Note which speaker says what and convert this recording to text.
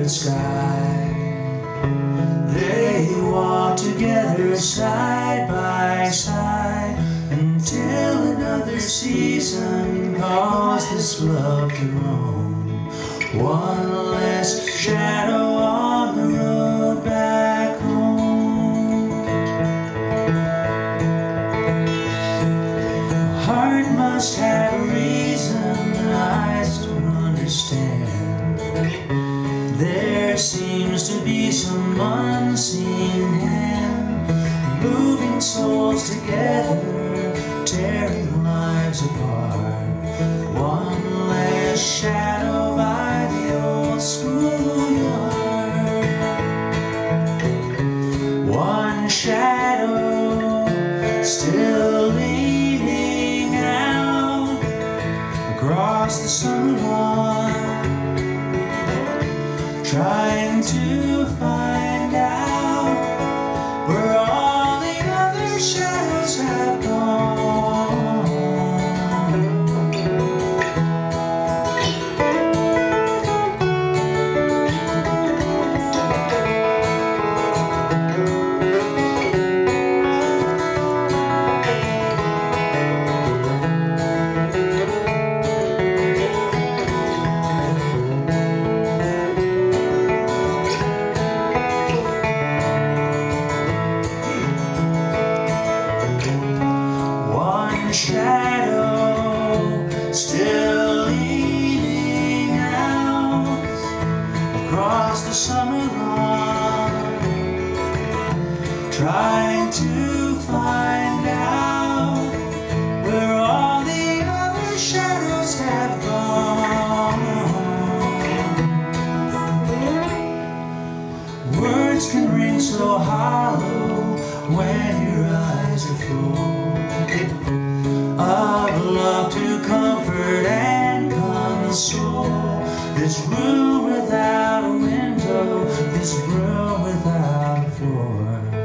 Speaker 1: favorite sky. They walk together side by side until another season caused this love to roam. One less shadow on the road back home. Heart must have a reason eyes don't understand. There seems to be some unseen hand moving souls together, tearing lives apart. One less shadow by the old schoolyard. One shadow still leaning out across the summer lawn, trying to find out where all the other shadows have gone. Shadow still leaning out across the summer lawn, trying to find out where all the other shadows have gone. Words can ring so hollow when your eyes are full of love to comfort and console. This room without a window, this room without a floor.